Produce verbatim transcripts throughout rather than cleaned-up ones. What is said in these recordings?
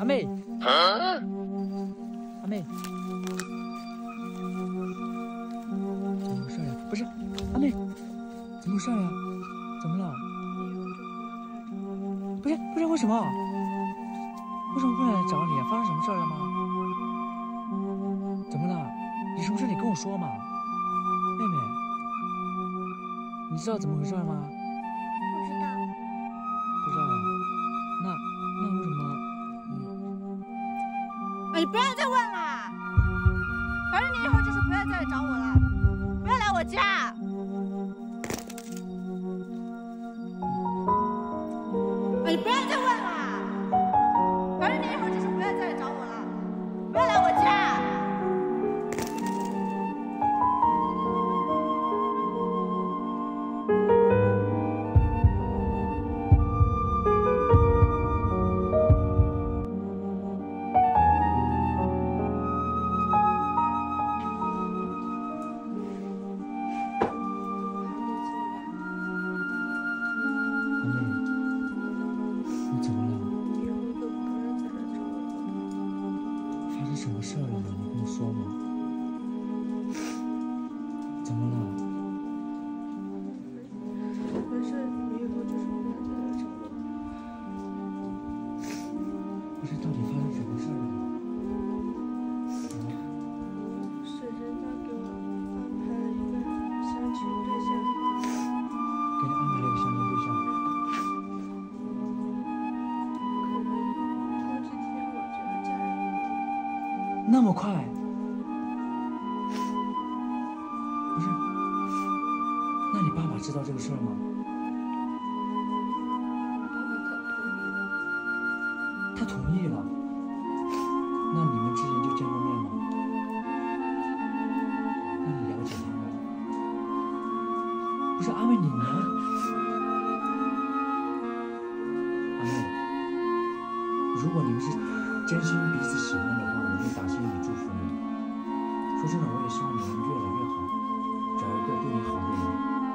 阿妹，阿妹，怎么回事呀？不是，阿妹，怎么回事呀？怎么了？不是，不是，为什么？为什么不能来找你？发生什么事了吗？怎么了？有什么事你跟我说嘛，妹妹。你知道怎么回事吗？ 不知道。 不知道呀？那那为什么？嗯， 哎，你不要再问啦！反正你以后就是不要再来找我了，不要来我家。哎，你不要再问啦！反正你以后就是不要再来找我了，不要来我家。 什么事儿了吗？你跟我说嘛。怎么了？ 没事，你以后就是不要再来找我。 不是，到底发生什么事儿了？ 水神他给我安排了一个相亲对象。 给你安排了一个相亲对象。 可能过几天我就要嫁人了。 那么快？不是，那你爸爸知道这个事儿吗？ 爸爸他同意了。 他同意了。那你们之前就见过面吗？那你了解他吗？不是，阿妹，你能？阿妹，如果你们是真心彼此喜欢的话，我会打心里祝福你。说真的，我也希望你们越来越好，找一个对你好的人。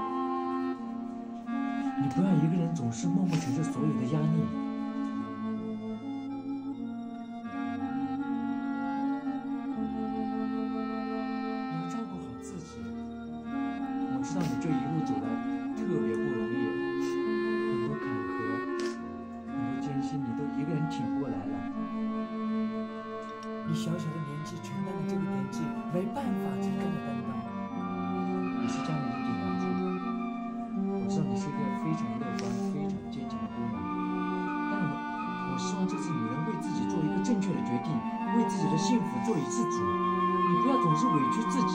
你不要一个人总是默默承受所有的压力。你要照顾好自己。我知道你这一路走来特别不容易，很多坎坷，很多艰辛，你都一个人挺过来了。你小小的年纪承担了这个年纪没办法承担的担当，你是家里的顶梁柱。我知道你是一个非常乐观、非常坚强的姑娘，但我我希望这次你能为自己做一个正确的决定，为自己的幸福做一次主。你不要总是委屈自己。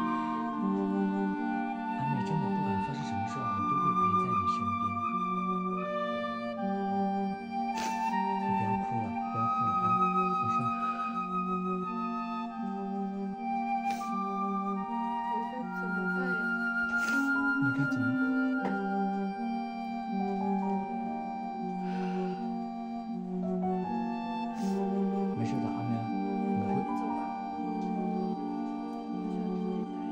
阿妹，真的不管发生什么事，我都会陪在你身边。你不要哭了，不要哭了啊！没事。 我该怎么办呀？ 你该怎么？没事的，阿妹，我会。 走吧。我想自己待。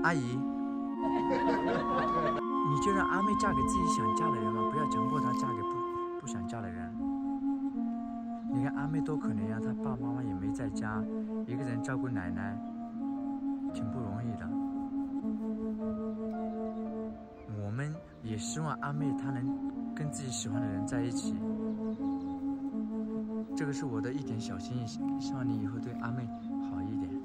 阿姨，你就让阿妹嫁给自己想嫁的人嘛，不要强迫她嫁给不不想嫁的人。你看阿妹多可怜呀，她爸爸妈妈也没在家，一个人照顾奶奶，挺不容易的。我们也希望阿妹她能跟自己喜欢的人在一起，这个是我的一点小心意，希望你以后对阿妹好一点。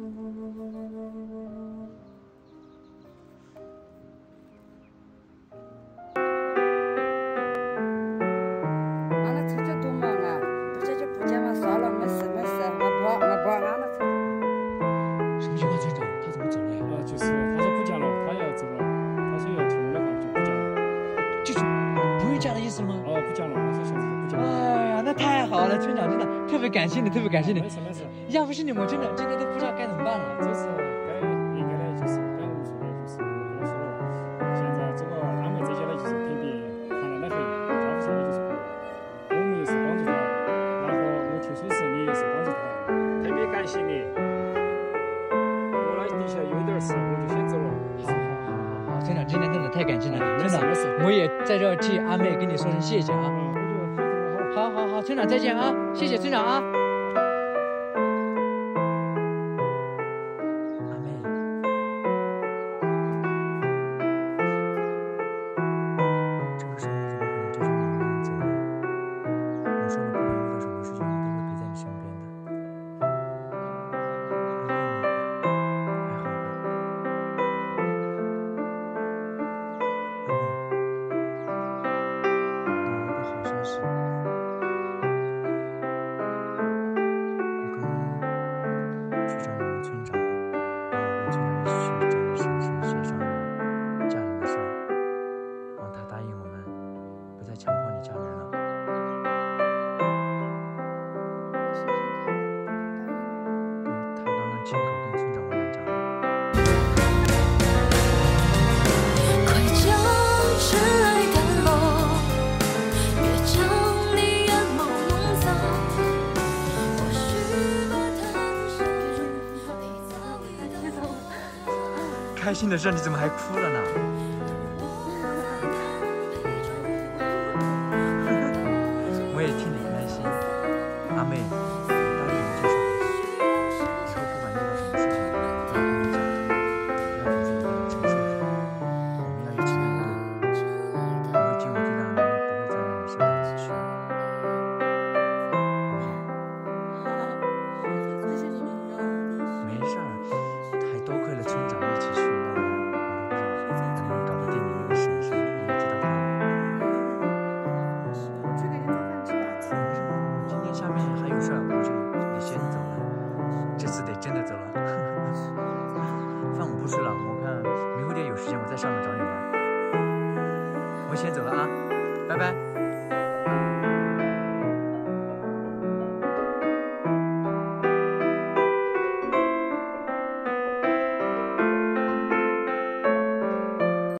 俺那出去多忙啊，不见就不见嘛，算了，没事没事，我不我不俺那出。 什么情况，村长？他怎么走了呀？ 啊，就是他说不嫁了，他要走了，他说要听我的话就不嫁了。 就是不用嫁的意思吗？ 哦，不嫁了，我说现在就不嫁了。 哎呀，那太好了，村长真的特别感谢你，特别感谢你。 没事没事， 要不是你，我真的今天都不知道该怎么办了。 这次该应该的就是该我们说的，就是我跟他说了。现在这个阿妹这些呢，就是偏偏看来那很，家务上的就是我们也是帮助他，然后我听说是你也是帮助他，特别感谢你。我那底下有点事，我就先走了。 好好好好好，村长今天真的太感谢了，真的没事， 我也在这替阿妹跟你说声谢谢啊。 嗯，我就先走了哈。 好好好，村长再见啊，谢谢村长啊。阿妹，这个时候怎么可能就这么一个人走呢？我说了，不管遇到什么事情，我都会陪在你身边的。阿妹你还好吧？阿妹，你有个好消息。我刚刚去找你们村长，然后我跟村长一起去找你婶婶协商你嫁人的事儿，然后他答应我们不再强迫你嫁人了。对，他刚刚亲口跟村长我俩讲的。 快将尘埃掸落，别将你眼眸弄脏。或许把贪心你早已淡忘。 开心的事，你怎么还哭了呢？我也替你开心，阿妹。